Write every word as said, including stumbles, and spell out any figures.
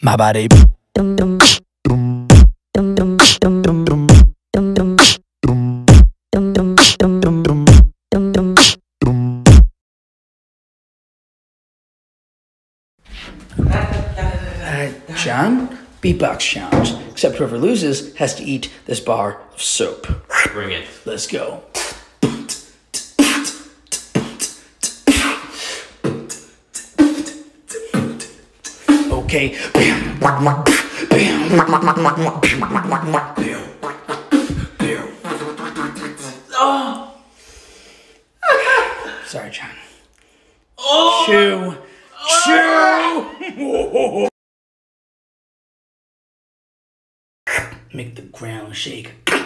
my body. Alright, John, beatbox challenge. Except whoever loses has to eat this bar of soap. Bring it. Let's go. Okay. Oh. Sorry, John. Oh. Chew. Chew. Make the ground shake.